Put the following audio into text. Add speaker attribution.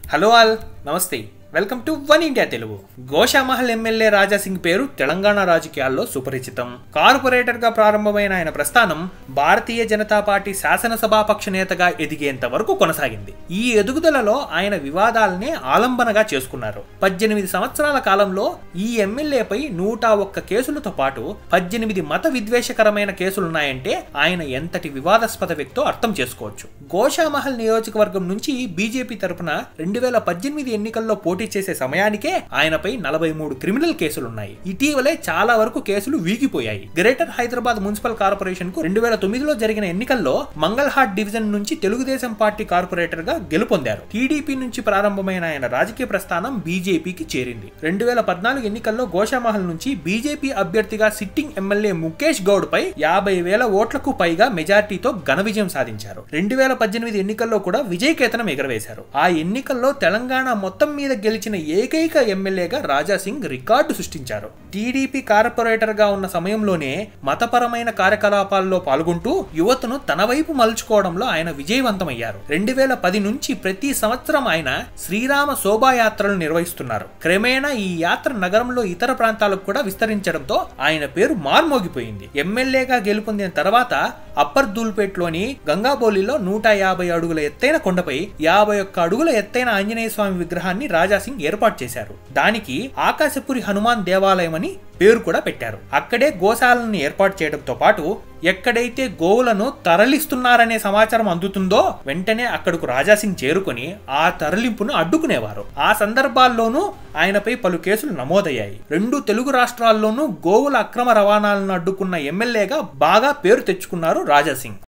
Speaker 1: Hello all నమస్తే welcome to one India Telugu. Goshamahal MLA Raja Singh పేరు తెలంగాణ రాజకీయాల్లో సుపరిచితం. కార్పొరేటర్ గా ప్రారంభమైన ఆయన ప్రస్థానం భారతీయ జనతా పార్టీ శాసనసభాపక్ష నేతగా ఎదిగేంత వరకు కొనసాగింది. ఈ ఎదుగుదలలో ఆయన వివాదాలనే ఆలంబనగా చేసుకున్నారు. 18 సంవత్సరాల కాలంలో ఈ ఎమ్మెల్యేపై 101 కేసులతో పాటు 18 మత విద్వేషకరమైన కేసులున్నాయంటే ఆయన ఎంతటి వివాదాస్పద వ్యక్తో అర్థం చేసుకోవచ్చు. గోషామహల్ నియోజకవర్గం నుంచి బీజేపీ తరపున 2018 ఎన్నికల్లో పోటీ చేసే సమయానికే ఆయనపై 43 క్రిమినల్ కేసులున్నాయి. ఇటీవలే చాలా వరకు కేసులు వీగిపోయాయి. గ్రేటర్ హైదరాబాద్ మున్సిపల్ కార్పొరేషన్ కు 2009లో జరిగిన ఎన్నికల్లో మంగళహాట్ డివిజన్ నుంచి తెలుగుదేశం పార్టీ కార్పొరేటర్ గా గెలుపొందారు. టీడీపీ నుంచి ప్రారంభమైన ఆయన రాజకీయ ప్రస్థానం బీజేపీకి చేరింది. 2014 ఎన్నికల్లో గోషామహల్ నుంచి బీజేపీ అభ్యర్థిగా సిట్టింగ్ ఎమ్మెల్యే ముఖేష్ గౌడ్ పై 50,000 ఓట్లకు పైగా మెజార్టీతో ఘన విజయం సాధించారు. 2018 ఎన్నికల్లో కూడా విజయకేతనం ఎగరవేశారు. ఆ ఎన్నికల్లో తెలంగాణ మొత్తం మీద గెలిచిన ఏకైక ఎమ్మెల్యేగా రాజాసింగ్ రికార్డు సృష్టించారు. టీడీపీ కార్పొరేటర్ గా ఉన్న సమయంలోనే మతపరమైన కార్యకలాపాల్లో పాల్గొంటూ యువతను తన వైపు మలుచుకోవడంలో ఆయన విజయవంతమయ్యారు. 2010 నుంచి ప్రతి సంవత్సరం ఆయన శ్రీరామ శోభాయాత్రలు నిర్వహిస్తున్నారు. క్రమేణా ఈ యాత్ర నగరంలో ఇతర ప్రాంతాలకు కూడా విస్తరించడంతో ఆయన పేరు మార్మోగిపోయింది. ఎమ్మెల్యేగా గెలుపొందిన తర్వాత అప్పర్ దూల్పేట్లోని గంగాబోలిలో 150 అడుగుల ఎత్తైన కొండపై 51 అడుగుల ఎత్తైన ఆంజనేయ స్వామి విగ్రహాన్ని రాజాసింగ్ ఏర్పాటు చేశారు. దానికి ఆకాశపురి హనుమాన్ దేవాలయం అని పేరు కూడా పెట్టారు. అక్కడే గోశాలను ఏర్పాటు చేయడంతో పాటు ఎక్కడైతే గోవులను తరలిస్తున్నారనే సమాచారం అందుతుందో వెంటనే అక్కడకు రాజాసింగ్ చేరుకొని ఆ తరలింపును అడ్డుకునేవారు. ఆ సందర్భాల్లోనూ ఆయనపై పలు కేసులు నమోదయ్యాయి. 2 తెలుగు రాష్ట్రాల్లోనూ గోవుల అక్రమ రవాణాలను అడ్డుకున్న ఎమ్మెల్యేగా బాగా పేరు తెచ్చుకున్నారు రాజాసింగ్.